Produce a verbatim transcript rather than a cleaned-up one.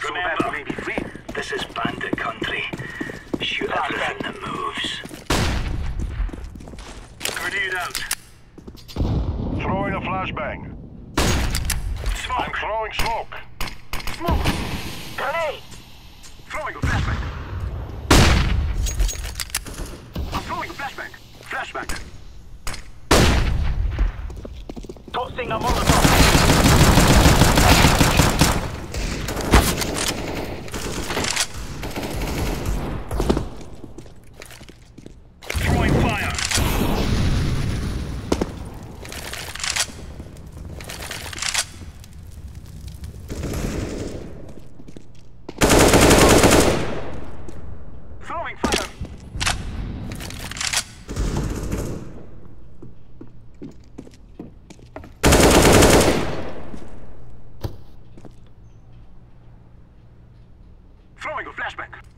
So that may be free. This is bandit country. Shoot everything that moves. Grenade out. Throwing a flashbang. Smoke. I'm throwing smoke. Smoke. Grenade! Throwing a flashbang. I'm throwing a flashbang. Flashbang. Tossing a Molotov. Throwing fire. Throwing fire. Throwing a flashbang.